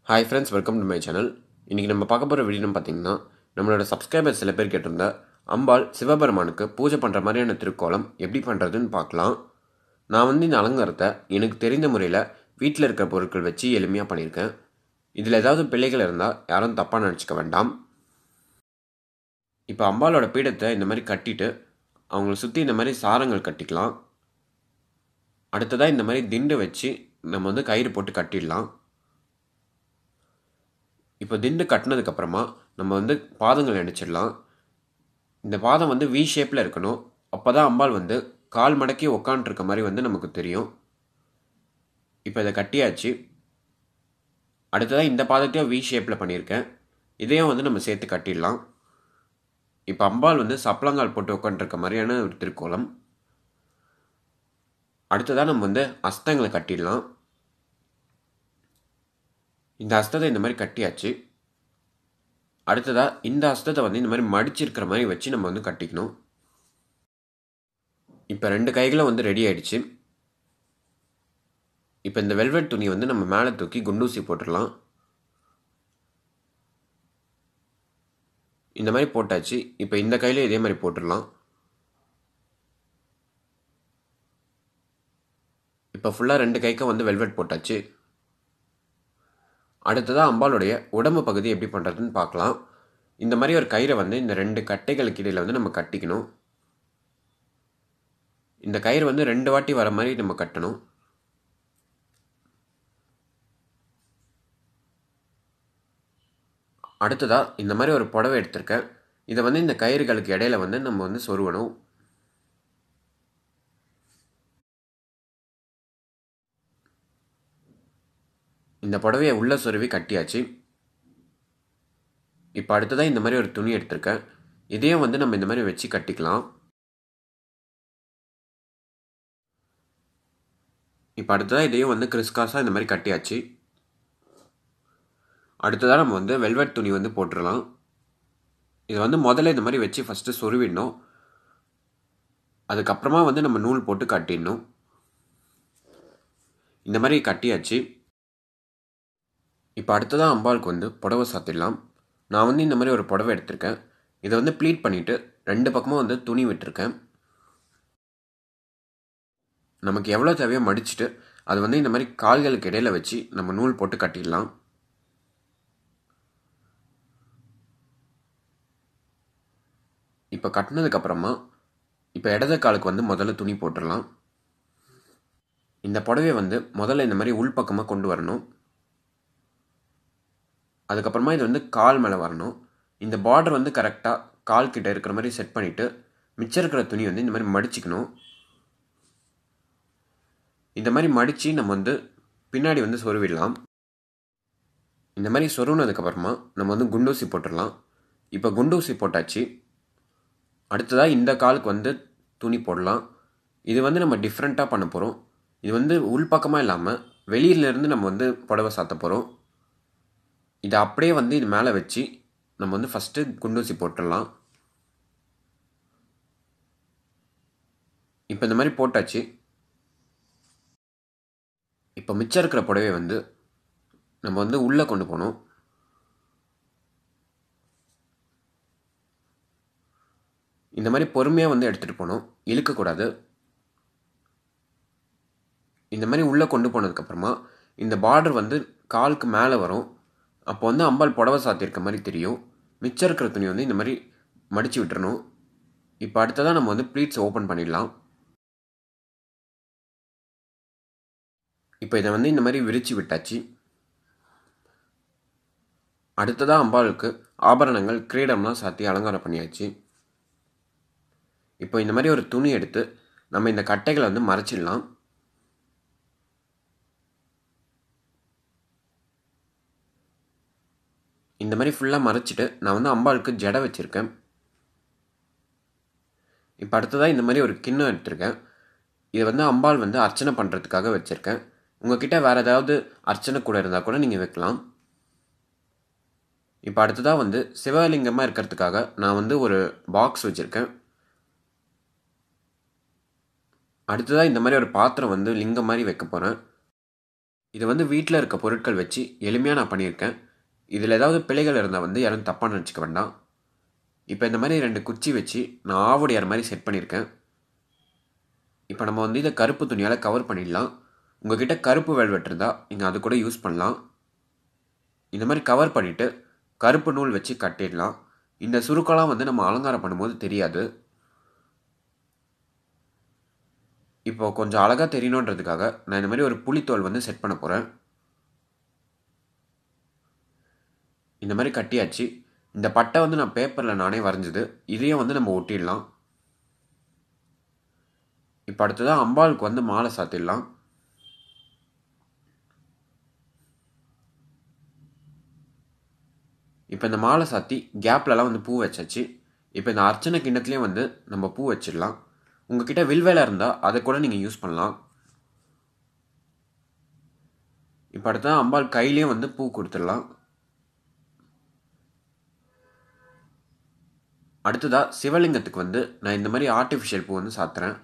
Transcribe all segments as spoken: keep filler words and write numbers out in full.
Hi friends, welcome to my channel. இன்னைக்கு நம்ம பார்க்க போகிற வீடியோ பார்த்தீங்கன்னா நம்மளோட சப்ஸ்கிரைபர்ஸ் சில பேர் கேட்டிருந்த அம்பாள் சிவபெருமானுக்கு பூஜை பண்ணுற மாதிரியான திருக்கோலம் எப்படி பண்ணுறதுன்னு பார்க்கலாம். நான் வந்து இந்த அலங்காரத்தை எனக்கு தெரிந்த முறையில் வீட்டில் இருக்கிற பொருட்கள் வச்சு எளிமையாக பண்ணியிருக்கேன். இதில் ஏதாவது பிள்ளைகள் இருந்தால் யாரும் தப்பாக நினச்சிக்க வேண்டாம். இப்போ அம்பாலோட பீடத்தை இந்த மாதிரி கட்டிட்டு அவங்கள சுற்றி இந்த மாதிரி சாரங்கள் கட்டிக்கலாம். அடுத்ததாக இந்த மாதிரி திண்டு வச்சு நம்ம வந்து கயிறு போட்டு கட்டிடலாம். இப்போ திண்டு கட்டினதுக்கப்புறமா நம்ம வந்து பாதங்கள் இணைச்சிடலாம். இந்த பாதம் வந்து வி ஷேப்பில் இருக்கணும். அப்போ தான் அம்பாள் வந்து கால் மடக்கி உக்காண்ட்ருக்க மாதிரி வந்து நமக்கு தெரியும். இப்போ இதை கட்டியாச்சு. அடுத்ததாக இந்த பாதத்தையும் வி ஷேப்பில் பண்ணியிருக்கேன். இதையும் வந்து நம்ம சேர்த்து கட்டிடலாம். இப்போ அம்பாள் வந்து சப்பளங்கால் போட்டு உட்காண்ட்ருக்க மாதிரியான ஒரு திருக்கோலம். அடுத்ததாக நம்ம வந்து அஸ்தங்களை கட்டிடலாம். இந்த அஸ்தத்தை இந்த மாதிரி கட்டியாச்சு. அடுத்ததாக இந்த அஸ்தத்தை வந்து இந்த மாதிரி மடிச்சிருக்கிற மாதிரி வச்சு நம்ம வந்து கட்டிக்கணும். இப்போ ரெண்டு கைகளும் வந்து ரெடி ஆயிடுச்சு. இப்போ இந்த வெல்வெட் துணி வந்து நம்ம மேலே தூக்கி குண்டூசி போட்டுடலாம். இந்த மாதிரி போட்டாச்சு. இப்போ இந்த கையில இதே மாதிரி போட்டுடலாம். இப்போ ஃபுல்லாக ரெண்டு கைக்கும் வந்து வெல்வெட் போட்டாச்சு. அடுத்ததாக அம்பாளுடைய உடம்பு பகுதி எப்படி பண்ணுறதுன்னு பார்க்கலாம். இந்த மாதிரி ஒரு கயிறை வந்து இந்த ரெண்டு கட்டைகளுக்கு இடையில் வந்து நம்ம கட்டிக்கணும். இந்த கயிறு வந்து ரெண்டு வாட்டி வர மாதிரி நம்ம கட்டணும். அடுத்ததாக இந்த மாதிரி ஒரு புடவை எடுத்திருக்கேன். இதை வந்து இந்த கயிறுகளுக்கு இடையில வந்து நம்ம வந்து சொருவணும். இந்த புடவையை உள்ள சொருவி கட்டியாச்சு. இப்போ அடுத்ததாக இந்த மாதிரி ஒரு துணி எடுத்திருக்கேன். இதையும் வந்து நம்ம இந்த மாதிரி வச்சு கட்டிக்கலாம். இப்போ அடுத்ததாக இதையும் வந்து கிறிஸ்காஸாக இந்த மாதிரி கட்டியாச்சு. அடுத்ததாக நம்ம வந்து வெல்வெட் துணி வந்து போட்டுடலாம். இதை வந்து முதல்ல இந்த மாதிரி வச்சு ஃபஸ்ட்டு சொருவிடணும். அதுக்கப்புறமா வந்து நம்ம நூல் போட்டு கட்டிடணும். இந்த மாதிரி கட்டியாச்சு. இப்போ அடுத்ததாக அம்பாளுக்கு வந்து புடவை சாத்திடலாம். நான் வந்து இந்த மாதிரி ஒரு புடவை எடுத்திருக்கேன். இதை வந்து ப்ளீட் பண்ணிவிட்டு ரெண்டு பக்கமும் வந்து துணி விட்டுருக்கேன். நமக்கு எவ்வளோ தேவையோ மடிச்சுட்டு அது வந்து இந்த மாதிரி கால்களுக்கு இடையில வச்சு நம்ம நூல் போட்டு கட்டிடலாம். இப்போ கட்டினதுக்கப்புறமா இப்போ இடது காலுக்கு வந்து முதல்ல துணி போட்டுடலாம். இந்த புடவையை வந்து முதல்ல இந்த மாதிரி உள்பக்கமாக கொண்டு வரணும். அதுக்கப்புறமா இது வந்து கால் மேலே வரணும். இந்த பார்டர் வந்து கரெக்டாக கால் கிட்ட இருக்கிற மாதிரி செட் பண்ணிவிட்டு மிச்சம் இருக்கிற துணி வந்து இந்த மாதிரி மடிச்சுக்கணும். இந்த மாதிரி மடித்து நம்ம வந்து பின்னாடி வந்து சொருவிடலாம். இந்த மாதிரி சொருவினதுக்கப்புறமா நம்ம வந்து குண்டூசி போட்டுடலாம். இப்போ குண்டூசி போட்டாச்சு. அடுத்ததாக இந்த காலுக்கு வந்து துணி போடலாம். இது வந்து நம்ம டிஃப்ரெண்ட்டாக பண்ண போகிறோம். இது வந்து உள்பக்கமாக இல்லாமல் வெளியிலேருந்து நம்ம வந்து புடவை சாத்த போகிறோம். இதை அப்படியே வந்து இது மேலே வச்சு நம்ம வந்து ஃபஸ்ட்டு குண்டூசி போட்டுடலாம். இப்போ இந்த மாதிரி போட்டாச்சு. இப்போ மிச்சம் இருக்கிற புடவையை வந்து நம்ம வந்து உள்ளே கொண்டு போகணும். இந்த மாதிரி பொறுமையாக வந்து எடுத்துகிட்டு போகணும், இழுக்கக்கூடாது. இந்த மாதிரி உள்ளே கொண்டு போனதுக்கப்புறமா இந்த பார்டர் வந்து காலுக்கு மேலே வரும். அப்போ வந்து அம்பாள் புடவை சாத்தியிருக்க மாதிரி தெரியும். மிச்சம் இருக்கிற துணி வந்து இந்த மாதிரி மடித்து விட்டுறணும். இப்போ அடுத்ததாக நம்ம வந்து ப்ளீட்ஸ் ஓப்பன் பண்ணிடலாம். இப்போ இதை வந்து இந்த மாதிரி விரித்து விட்டாச்சு. அடுத்ததாக அம்பாளுக்கு ஆபரணங்கள் கிரீடம்லாம் சாத்தி அலங்காரம் பண்ணியாச்சு. இப்போ இந்த மாதிரி ஒரு துணி எடுத்து நம்ம இந்த கட்டைகளை வந்து மறைச்சிடலாம். இந்த மாதிரி ஃபுல்லாக மறைச்சிட்டு நான் வந்து அம்பாளுக்கு ஜடை வச்சுருக்கேன். இப்போ அடுத்ததாக இந்த மாதிரி ஒரு கிண்ணம் எடுத்திருக்கேன். இதை வந்து அம்பாள் வந்து அர்ச்சனை பண்ணுறதுக்காக வச்சுருக்கேன். உங்ககிட்ட வேறு ஏதாவது அர்ச்சனை கூட இருந்தால் கூட நீங்கள் வைக்கலாம். இப்போ அடுத்ததாக வந்து சிவலிங்கமாக இருக்கிறதுக்காக நான் வந்து ஒரு பாக்ஸ் வச்சுருக்கேன். அடுத்ததாக இந்த மாதிரி ஒரு பாத்திரம் வந்து லிங்கம் மாதிரி வைக்க போகிறேன். இது வந்து வீட்டில் இருக்க பொருட்கள் வச்சு எளிமையாக நான் பண்ணியிருக்கேன். இதில் ஏதாவது பிழைகள் இருந்தால் வந்து யாரும் தப்பாக நினச்சிக்க வேண்டாம். இப்போ இந்த மாதிரி ரெண்டு குச்சி வச்சு நான் ஆவுடையார் மாதிரி செட் பண்ணியிருக்கேன். இப்போ நம்ம வந்து இதை கருப்பு துணியால் கவர் பண்ணிடலாம். உங்கள்கிட்ட கருப்பு வெல்வெட் இருந்தால் நீங்கள் அது கூட யூஸ் பண்ணலாம். இந்த மாதிரி கவர் பண்ணிவிட்டு கருப்பு நூல் வச்சு கட்டிடலாம். இந்த சுருக்கெல்லாம் வந்து நம்ம அலங்காரம் பண்ணும்போது தெரியாது. இப்போ கொஞ்சம் அழகாக தெரியணுன்றதுக்காக நான் இந்த மாதிரி ஒரு புளித்தோல் வந்து செட் பண்ண போகிறேன். இந்த மாதிரி கட்டியாச்சு. இந்த பட்டை வந்து நான் பேப்பரில் நானே வரைஞ்சது. இதையும் வந்து நம்ம ஒட்டிடலாம். இப்போ அடுத்ததாக அம்பாளுக்கு வந்து மாலை சாத்திடலாம். இப்போ இந்த மாலை சாத்தி கேப்லலாம் வந்து பூ வச்சாச்சு. இப்போ இந்த அர்ச்சனை கிண்ணத்துலேயும் வந்து நம்ம பூ வச்சிடலாம். உங்ககிட்ட வில்வேலை இருந்தால் அதை கூட நீங்கள் யூஸ் பண்ணலாம். இப்போ அடுத்ததான் அம்பாள் கையிலையும் வந்து பூ கொடுத்துடலாம். அடுத்ததாக சிவலிங்கத்துக்கு வந்து நான் இந்த மாதிரி ஆர்டிஃபிஷியல் பூ வந்து சாத்துறேன்.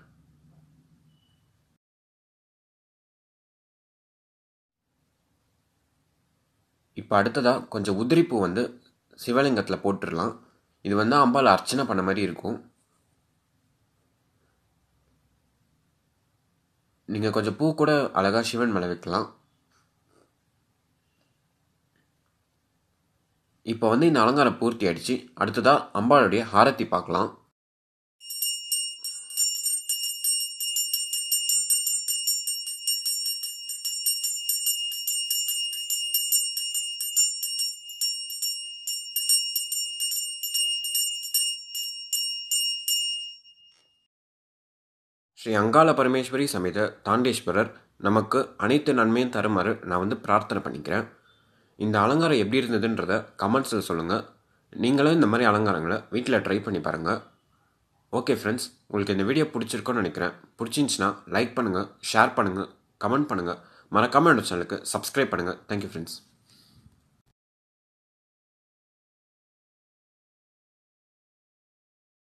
இப்போ அடுத்ததாக கொஞ்சம் உதிரிப்பூ வந்து சிவலிங்கத்தில் போட்டுடலாம். இது வந்து அம்பாள் அர்ச்சனை பண்ண மாதிரி இருக்கும். நீங்கள் கொஞ்சம் பூ கூட அழகாக சிவன் மேலே வைக்கலாம். இப்போ வந்து இந்த அலங்காரம் பூர்த்தி ஆயிடுச்சு. அடுத்ததாக அம்பாளுடைய ஆரத்தி பார்க்கலாம். ஸ்ரீ அங்காள பரமேஸ்வரி சமேத தாண்டேஸ்வரர் நமக்கு அனைத்து நன்மையும் தருமாறு நான் வந்து பிரார்த்தனை பண்ணிக்கிறேன். இந்த அலங்காரம் எப்படி இருந்ததுன்றத கமெண்ட்ஸில் சொல்லுங்கள். நீங்களும் இந்த மாதிரி அலங்காரங்களை வீட்டில் ட்ரை பண்ணி பாருங்கள். ஓகே ஃப்ரெண்ட்ஸ், உங்களுக்கு இந்த வீடியோ பிடிச்சிருக்கோன்னு நினைக்கிறேன். பிடிச்சிருந்துச்சின்னா லைக் பண்ணுங்கள், ஷேர் பண்ணுங்கள், கமெண்ட் பண்ணுங்கள். மறக்காமல் என்னோட சேனலுக்கு சப்ஸ்கிரைப் பண்ணுங்கள். Thank you friends.